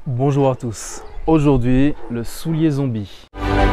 Bonjour à tous. Aujourd'hui, le soulier zombie.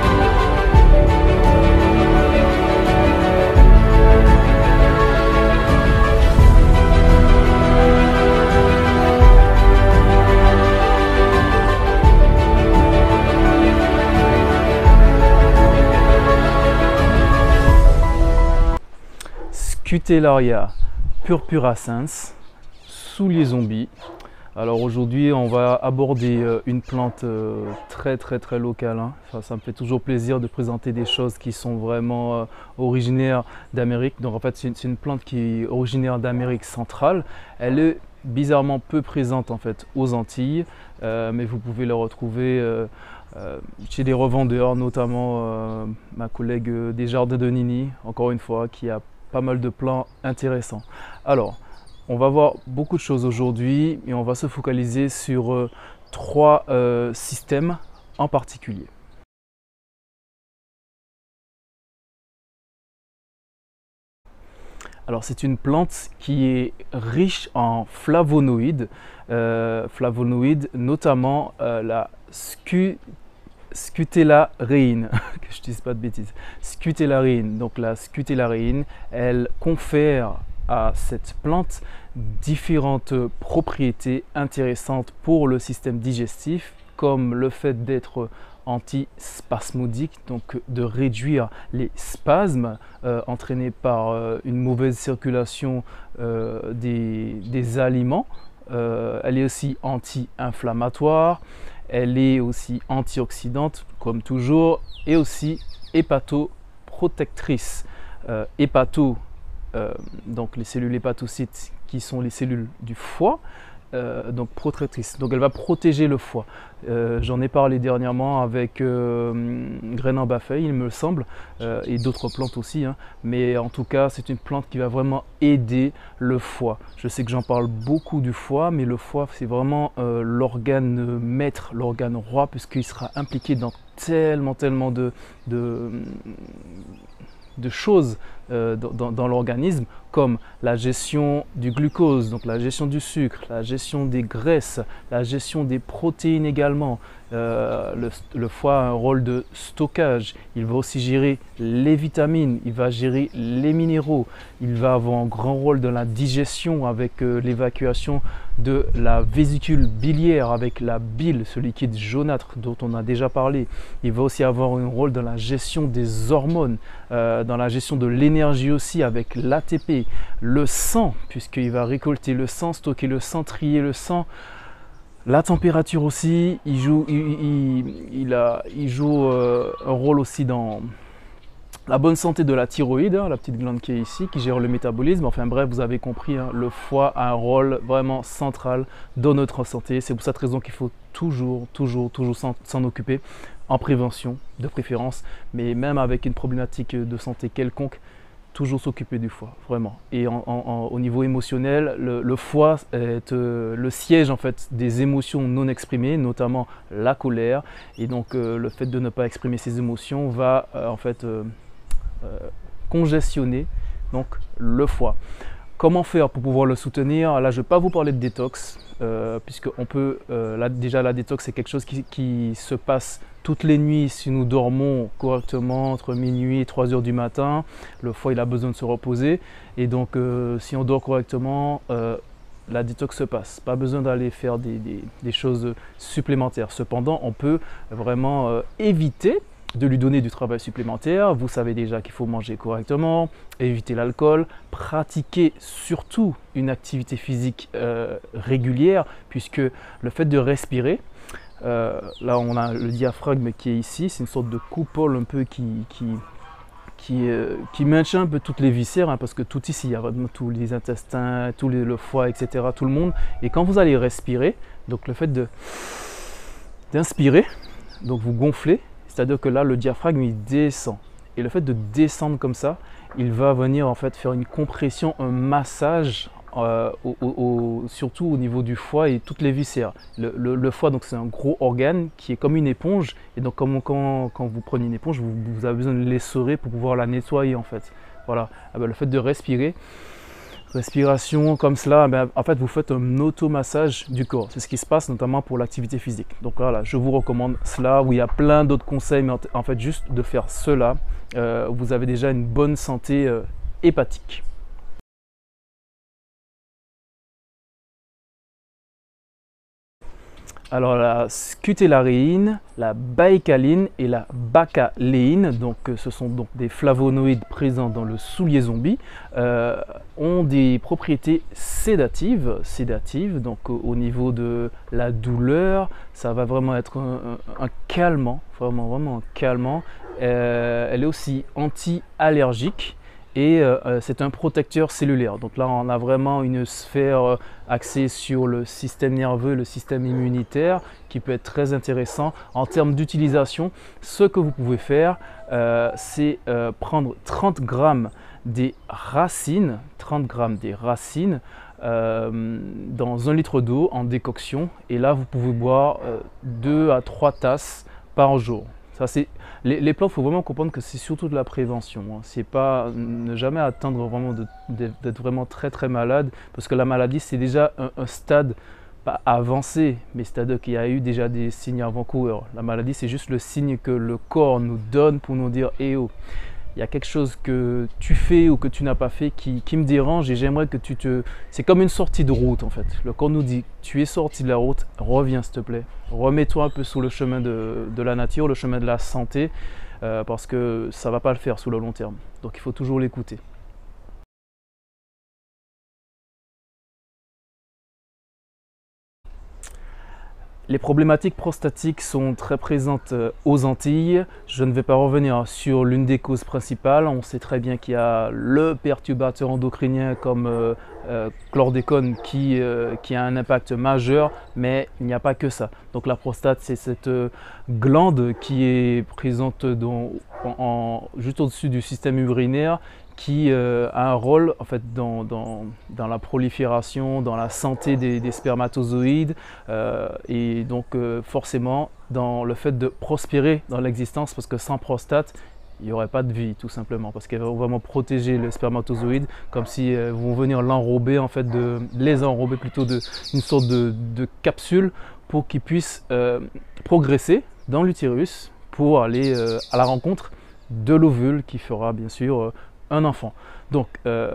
Scutellaria purpurascens, soulier zombie. Alors aujourd'hui, on va aborder une plante très locale. Ça me fait toujours plaisir de présenter des choses qui sont vraiment originaires d'Amérique. Donc en fait, c'est une plante qui est originaire d'Amérique centrale. Elle est bizarrement peu présente en fait aux Antilles, mais vous pouvez la retrouver chez des revendeurs, notamment ma collègue Desjardins de Nini, encore une fois, qui a pas mal de plants intéressants. Alors, on va voir beaucoup de choses aujourd'hui et on va se focaliser sur trois systèmes en particulier. Alors c'est une plante qui est riche en flavonoïdes, notamment la scutellaréine, que je ne dise pas de bêtises, scutellaréine. Donc la scutellaréine, elle confère à cette plante différentes propriétés intéressantes pour le système digestif, comme le fait d'être antispasmodique, donc de réduire les spasmes entraînés par une mauvaise circulation des aliments. Elle est aussi anti-inflammatoire, elle est aussi antioxydante comme toujours, et aussi hépatoprotectrice. Donc les cellules hépatocytes qui sont les cellules du foie, donc protectrice. Donc elle va protéger le foie. J'en ai parlé dernièrement avec Grenan Bafei, il me semble, et d'autres plantes aussi, mais en tout cas c'est une plante qui va vraiment aider le foie. Je sais que j'en parle beaucoup du foie, mais le foie c'est vraiment l'organe maître, l'organe roi, puisqu'il sera impliqué dans tellement de choses dans l'organisme, comme la gestion du glucose, donc la gestion du sucre, la gestion des graisses, la gestion des protéines également. Le foie a un rôle de stockage, il va aussi gérer les vitamines, il va gérer les minéraux, il va avoir un grand rôle dans la digestion avec l'évacuation de la vésicule biliaire avec la bile, ce liquide jaunâtre dont on a déjà parlé. Il va aussi avoir un rôle dans la gestion des hormones, dans la gestion de l'énergie aussi avec l'ATP, le sang, puisqu'il va récolter le sang, stocker le sang, trier le sang. La température aussi, il joue un rôle aussi dans la bonne santé de la thyroïde, la petite glande qui est ici, qui gère le métabolisme. Enfin bref, vous avez compris, le foie a un rôle vraiment central dans notre santé. C'est pour cette raison qu'il faut toujours s'en occuper en prévention de préférence, mais même avec une problématique de santé quelconque, toujours s'occuper du foie, vraiment. Et au niveau émotionnel, le foie est le siège en fait des émotions non exprimées, notamment la colère. Et donc le fait de ne pas exprimer ces émotions va congestionner donc le foie. Comment faire pour pouvoir le soutenir? Là, je ne vais pas vous parler de détox, puisque on peut, déjà la détox c'est quelque chose qui se passe toutes les nuits si nous dormons correctement entre minuit et 3 heures du matin. Le foie il a besoin de se reposer, et donc si on dort correctement, la détox se passe. Pas besoin d'aller faire des choses supplémentaires. Cependant, on peut vraiment éviter de lui donner du travail supplémentaire. Vous savez déjà qu'il faut manger correctement, éviter l'alcool, pratiquer surtout une activité physique régulière, puisque le fait de respirer, là on a le diaphragme qui est ici, c'est une sorte de coupole un peu qui maintient un peu toutes les viscères, parce que tout ici, il y a vraiment tous les intestins, le foie, etc., tout le monde. Et quand vous allez respirer, donc le fait d'inspirer, donc vous gonflez, c'est-à-dire que là, le diaphragme, il descend. Et le fait de descendre comme ça, il va venir en fait faire une compression, un massage, surtout au niveau du foie et toutes les viscères. Le foie, donc c'est un gros organe qui est comme une éponge. Et donc quand vous prenez une éponge, vous avez besoin de l'essorer pour pouvoir la nettoyer en fait. Voilà. Le fait de respirer Respiration comme cela, ben, en fait vous faites un automassage du corps. C'est ce qui se passe notamment pour l'activité physique. Donc voilà, je vous recommande cela, où il y a plein d'autres conseils, mais en fait juste de faire cela, vous avez déjà une bonne santé hépatique. Alors la scutélarine, la baécaline et la bacaléine, donc ce sont donc des flavonoïdes présents dans le soulier zombie, ont des propriétés sédatives, donc au niveau de la douleur, ça va vraiment être un calmant, vraiment un calmant. Elle est aussi anti-allergique. Et c'est un protecteur cellulaire. Donc là, on a vraiment une sphère axée sur le système nerveux, le système immunitaire, qui peut être très intéressant. En termes d'utilisation, ce que vous pouvez faire, c'est prendre 30 grammes des racines, dans 1 litre d'eau en décoction. Et là, vous pouvez boire 2 à 3 tasses par jour. Ça, les plantes, il faut vraiment comprendre que c'est surtout de la prévention. Hein. C'est pas ne jamais attendre vraiment d'être vraiment très malade, parce que la maladie, c'est déjà un stade pas avancé, mais c'est-à-dire qu'il y a eu déjà des signes avant-coureurs. La maladie, c'est juste le signe que le corps nous donne pour nous dire eh oh, il y a quelque chose que tu fais ou que tu n'as pas fait qui me dérange, et j'aimerais que tu te... C'est comme une sortie de route en fait. Le corps nous dit, tu es sorti de la route, reviens s'il te plaît. Remets-toi un peu sur le chemin de la nature, le chemin de la santé, parce que ça ne va pas le faire sur le long terme. Donc il faut toujours l'écouter. Les problématiques prostatiques sont très présentes aux Antilles. Je ne vais pas revenir sur l'une des causes principales. On sait très bien qu'il y a le perturbateur endocrinien comme chlordécone qui a un impact majeur, mais il n'y a pas que ça. Donc la prostate, c'est cette glande qui est présente juste au-dessus du système urinaire, qui a un rôle en fait dans la prolifération, dans la santé des spermatozoïdes, et donc forcément dans le fait de prospérer dans l'existence, parce que sans prostate, il n'y aurait pas de vie tout simplement, parce qu'elle va vraiment protéger le spermatozoïde, comme si vont venir l'enrober, en fait les enrober plutôt d'une sorte de capsule pour qu'ils puissent progresser dans l'utérus pour aller à la rencontre de l'ovule qui fera bien sûr un enfant. Donc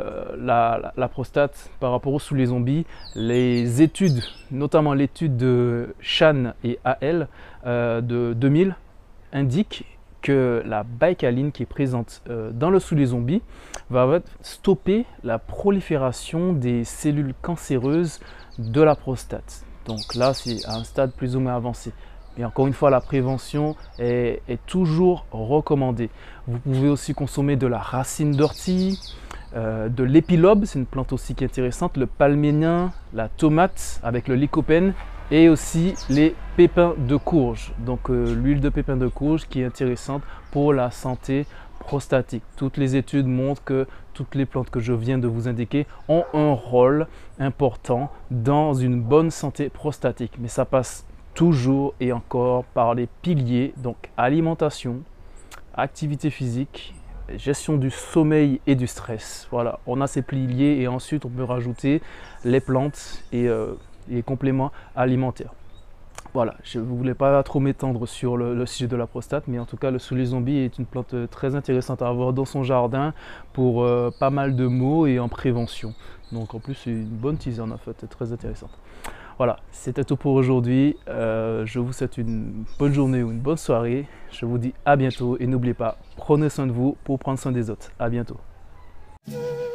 la prostate par rapport aux souliers zombies, les études, notamment l'étude de Chan et AL de 2000, indiquent que la baécaline qui est présente dans le soulier zombie va stopper la prolifération des cellules cancéreuses de la prostate. Donc là, c'est à un stade plus ou moins avancé. Et encore une fois, la prévention est toujours recommandée. Vous pouvez aussi consommer de la racine d'ortie, de l'épilobe, c'est une plante aussi qui est intéressante, le palménien, la tomate avec le lycopène, et aussi les pépins de courge. Donc l'huile de pépins de courge qui est intéressante pour la santé prostatique. Toutes les études montrent que toutes les plantes que je viens de vous indiquer ont un rôle important dans une bonne santé prostatique. Mais ça passe toujours et encore par les piliers, donc alimentation, activité physique, gestion du sommeil et du stress. Voilà, on a ces piliers et ensuite on peut rajouter les plantes et les compléments alimentaires. Voilà, je ne voulais pas trop m'étendre sur le sujet de la prostate, mais en tout cas le soulier zombie est une plante très intéressante à avoir dans son jardin pour pas mal de maux et en prévention. Donc en plus c'est une bonne tisane en fait, très intéressante. Voilà, c'était tout pour aujourd'hui. Je vous souhaite une bonne journée ou une bonne soirée. Je vous dis à bientôt et n'oubliez pas, prenez soin de vous pour prendre soin des autres. À bientôt.